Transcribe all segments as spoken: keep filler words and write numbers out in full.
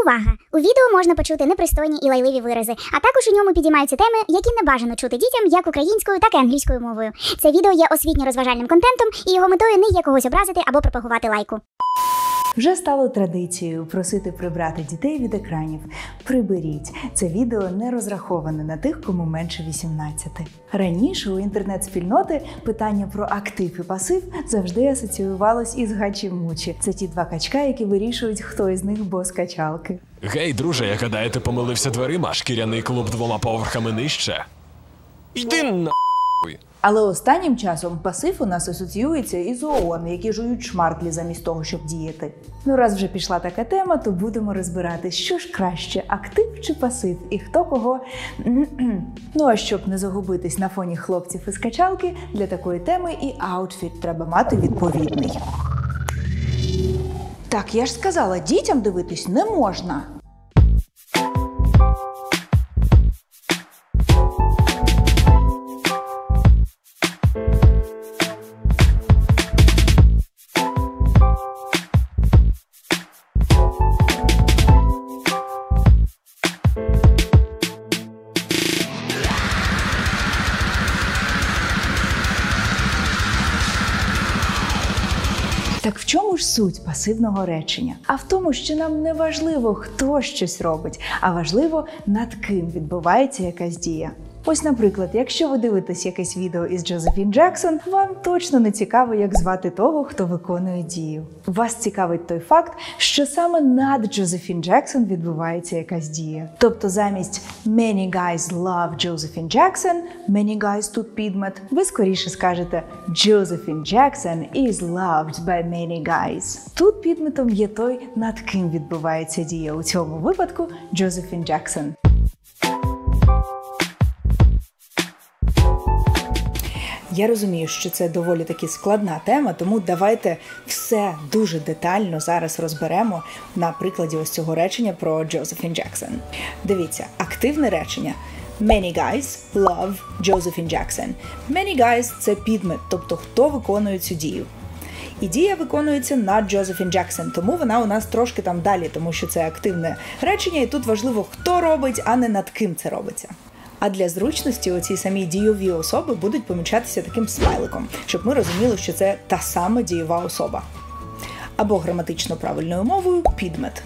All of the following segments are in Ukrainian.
Увага! У відео можна почути непристойні і лайливі вирази, а також у ньому підіймаються теми, які не бажано чути дітям як українською, так і англійською мовою. Це відео є освітньо-розважальним контентом, і його метою не є когось образити або пропагувати лайку. Вже стало традицією просити прибрати дітей від екранів. Приберіть. Це відео не розраховане на тих, кому менше вісімнадцяти. Раніше у інтернет-спільноти питання про актив і пасив завжди асоціювалось із гачі-мучі. Це ті два качка, які вирішують, хто із них бос качалки. Гей, друже, я гадаю, ти помилився дверима, шкіряний клуб двома поверхами нижче. Йди на***. Але останнім часом пасив у нас асоціюється із ООН, які жують шмарклі замість того, щоб діяти. Ну, раз вже пішла така тема, то будемо розбирати, що ж краще, актив чи пасив, і хто кого. Ну, а щоб не загубитись на фоні хлопців із качалки, для такої теми і аутфіт треба мати відповідний. Так, я ж сказала, дітям дивитись не можна. Так в чому ж суть пасивного речення? А в тому, що нам не важливо, хто щось робить, а важливо, над ким відбувається якась дія. Ось, наприклад, якщо ви дивитесь якесь відео із Джозефін Джексон, вам точно не цікаво, як звати того, хто виконує дію. Вас цікавить той факт, що саме над Джозефін Джексон відбувається якась дія. Тобто замість «Many guys love Josephine Jackson», «Many guys» тут підмет, ви скоріше скажете «Josephine Jackson is loved by many guys». Тут підметом є той, над ким відбувається дія. У цьому випадку Джозефін Джексон. Я розумію, що це доволі таки складна тема, тому давайте все дуже детально зараз розберемо на прикладі ось цього речення про Джозефін Джексон. Дивіться, активне речення. Many guys love Josephine Jackson. Many guys – це підмет, тобто хто виконує цю дію. І дія виконується над Джозефін Джексон, тому вона у нас трошки там далі, тому що це активне речення, і тут важливо, хто робить, а не над ким це робиться. А для зручності оці самі дійові особи будуть помічатися таким смайликом, щоб ми розуміли, що це та сама дієва особа. Або граматично правильною мовою – підмет.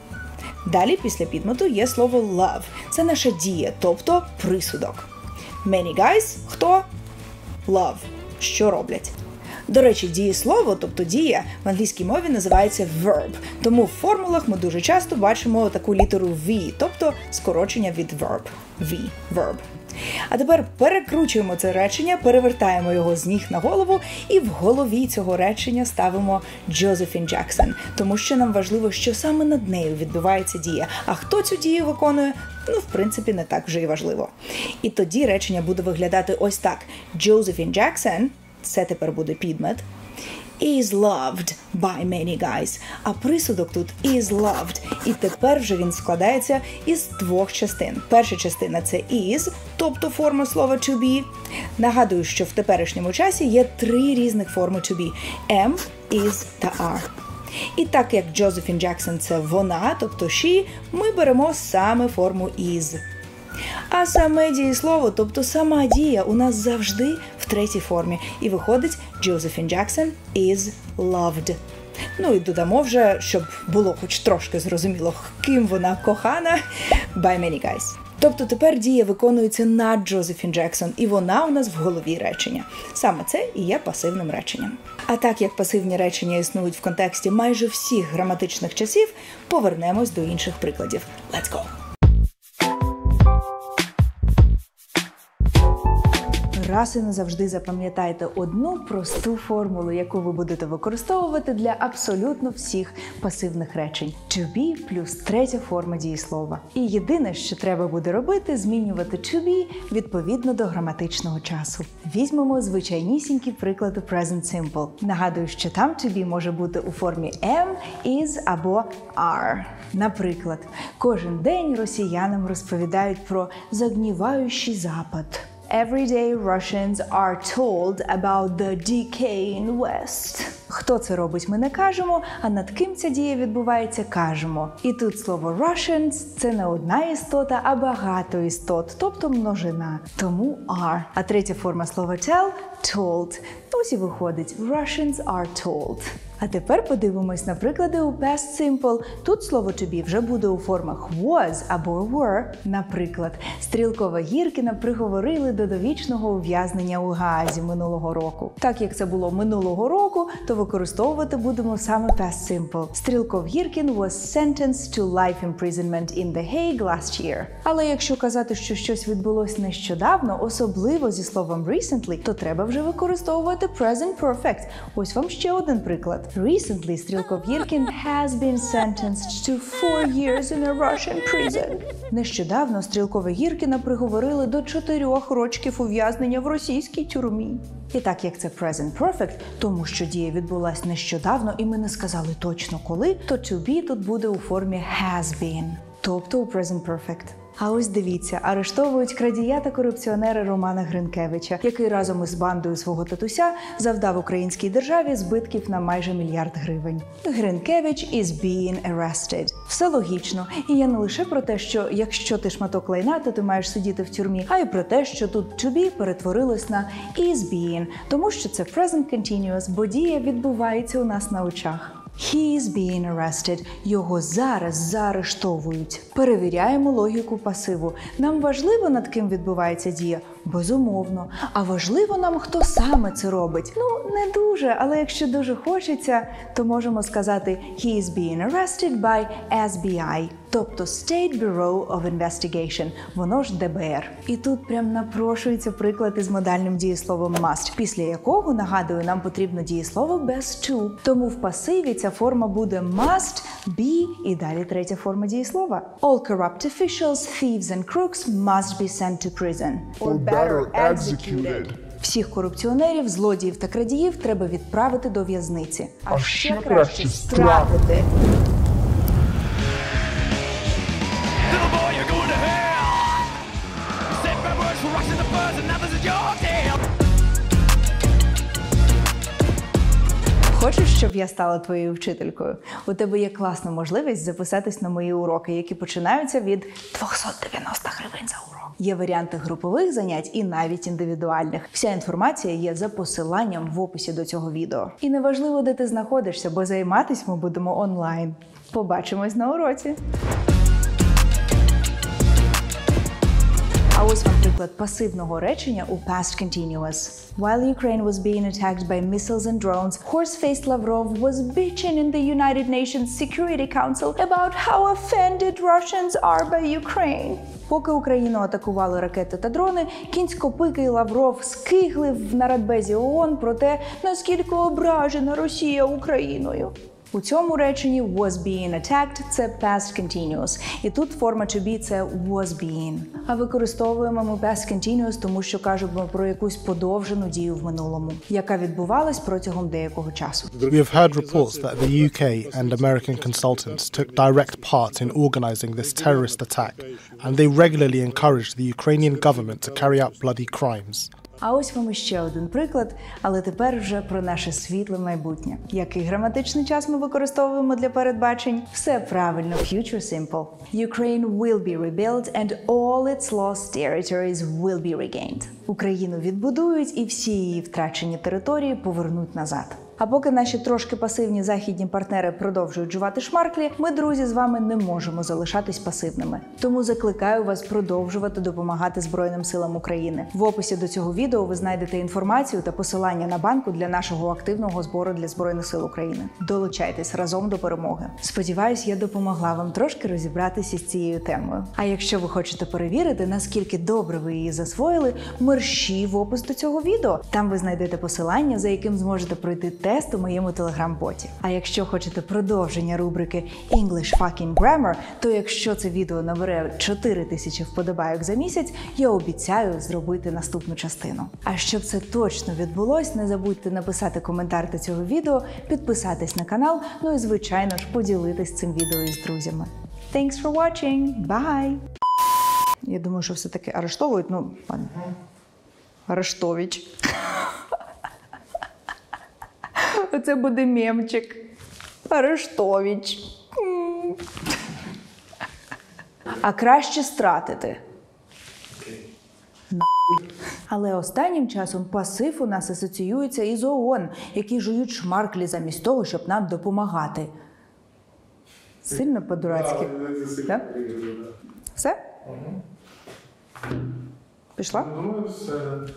Далі, після підмету, є слово love. Це наша дія, тобто присудок. Many guys – хто? Love. Що роблять? До речі, дієслово, тобто дія, в англійській мові називається verb. Тому в формулах ми дуже часто бачимо таку літеру V, тобто скорочення від verb. V – verb. А тепер перекручуємо це речення, перевертаємо його з ніг на голову і в голові цього речення ставимо Джозефін Джексон. Тому що нам важливо, що саме над нею відбувається дія. А хто цю дію виконує? Ну, в принципі, не так вже і важливо. І тоді речення буде виглядати ось так. Джозефін Джексон – це тепер буде підмет, is loved by many guys. А присудок тут is loved. І тепер вже він складається із двох частин. Перша частина – це is, тобто форма слова to be. Нагадую, що в теперішньому часі є три різних форми to be – am, is та are. І так як Джозефін Джексон – це вона, тобто she, ми беремо саме форму is. А саме дієслово, тобто сама дія, у нас завжди в третій формі. І виходить Josephine Jackson is loved. Ну і додамо вже, щоб було хоч трошки зрозуміло, ким вона кохана, by many guys. Тобто тепер дія виконується над Джозефін Джексон, і вона у нас в голові речення. Саме це і є пасивним реченням. А так як пасивні речення існують в контексті майже всіх граматичних часів, повернемось до інших прикладів. Let's go! Раз і назавжди запам'ятайте одну просту формулу, яку ви будете використовувати для абсолютно всіх пасивних речень. To be плюс третя форма дієслова. І єдине, що треба буде робити, змінювати to be відповідно до граматичного часу. Візьмемо звичайнісінькі приклади present simple. Нагадую, що там to be може бути у формі am, is або are. Наприклад, кожен день росіянам розповідають про загніваючий Запад. Every day Russians are told about the decay in West. Хто це робить, ми не кажемо, а над ким ця дія відбувається, кажемо. І тут слово Russians – це не одна істота, а багато істот, тобто множина. Тому are. А третя форма слова tell – told. Ось і виходить Russians are told. А тепер подивимось на приклади у past simple. Тут слово to be вже буде у формах was або were. Наприклад, Стрілкова Гіркіна приговорили до довічного ув'язнення у Гаазі минулого року. Так як це було минулого року, то використовувати будемо саме past simple. Стрілков Гіркін was sentenced to life imprisonment in The Hague last year. Але якщо казати, що щось відбулось нещодавно, особливо зі словом recently, то треба вже використовувати present perfect. Ось вам ще один приклад. Recently, Стрілков Гіркін has been sentenced to four years in a Russian prison. Нещодавно Стрілкова Гіркіна приговорили до чотирьох років ув'язнення в російській тюрмі. І так як це present perfect, тому що дія відбулась нещодавно і ми не сказали точно коли, то to be тут буде у формі has been, тобто у present perfect. А ось дивіться, арештовують крадія та корупціонера Романа Гринкевича, який разом із бандою свого татуся завдав українській державі збитків на майже мільярд гривень. Гринкевич is being arrested. Все логічно. І я не лише про те, що якщо ти шматок лайна, то ти маєш сидіти в тюрмі, а й про те, що тут to be перетворилось на is being, тому що це present continuous, бо дія відбувається у нас на очах. He is being arrested. Його зараз заарештовують. Перевіряємо логіку пасиву. Нам важливо, над ким відбувається дія? Безумовно. А важливо нам, хто саме це робить? Ну, не дуже, але якщо дуже хочеться, то можемо сказати He is being arrested by ес бі ай, тобто State Bureau of Investigation, воно ж де бе ер. І тут прям напрошується приклад із модальним дієсловом must, після якого, нагадую, нам потрібно дієслово без to. Тому в пасиві ця форма буде must be і далі третя форма дієслова. All corrupt officials, thieves and crooks must be sent to prison. Or better executed. Всіх корупціонерів, злодіїв та крадіїв треба відправити до в'язниці. А, А ще ще краще краще стратити. Little boy, you're going to hell. You said bad words for rushing the buzz, and now this is your tale. Хочеш, щоб я стала твоєю вчителькою? У тебе є класна можливість записатись на мої уроки, які починаються від двісті дев'яносто гривень за урок. Є варіанти групових занять і навіть індивідуальних. Вся інформація є за посиланням в описі до цього відео. І неважливо, де ти знаходишся, бо займатись ми будемо онлайн. Побачимось на уроці! А ось вам приклад пасивного речення у past continuous. While Ukraine was being attacked by missiles and drones, horse-faced Lavrov was bitching in the United Nations Security Council about how offended Russians are by Ukraine. Поки Україну атакували ракети та дрони, кінськопикий Лавров скиглив на Радбезі ООН про те, наскільки ображена Росія Україною. У цьому реченні was being attacked – це past continuous. І тут форма to be – це was being. А використовуємо ми past continuous, тому що кажемо про якусь подовжену дію в минулому, яка відбувалась протягом деякого часу. We have heard reports that the U K and American consultants took direct part in organizing this terrorist attack, and they regularly encouraged the Ukrainian government to carry out bloody crimes. А ось вам іще один приклад, але тепер вже про наше світле майбутнє. Який граматичний час ми використовуємо для передбачень? Все правильно, future simple. Ukraine will be rebuilt and all its lost territories will be regained. Україну відбудують і всі її втрачені території повернуть назад. А поки наші трошки пасивні західні партнери продовжують жувати шмарклі, ми, друзі, з вами не можемо залишатись пасивними. Тому закликаю вас продовжувати допомагати Збройним силам України. В описі до цього відео ви знайдете інформацію та посилання на банку для нашого активного збору для Збройних сил України. Долучайтесь разом до перемоги. Сподіваюсь, я допомогла вам трошки розібратися з цією темою. А якщо ви хочете перевірити, наскільки добре ви її засвоїли, мерщій в опис до цього відео. Там ви знайдете посилання, за яким зможете пройти тест у моєму телеграм-боті. А якщо хочете продовження рубрики English Fucking Grammar, то якщо це відео набере чотири тисячі вподобайок за місяць, я обіцяю зробити наступну частину. А щоб це точно відбулось, не забудьте написати коментар до цього відео, підписатись на канал, ну і звичайно ж поділитись цим відео із друзями. Thanks for watching! Bye! Я думаю, що все-таки арештовують, ну, ладно. Арештович. то це буде мемчик. Арештович. М. А краще стратити. Нахуй. Але останнім часом пасив у нас асоціюється із ООН, які жують шмарклі замість того, щоб нам допомагати. Сильно по-дурацьки. Да? Все? Пішла? Ну, все.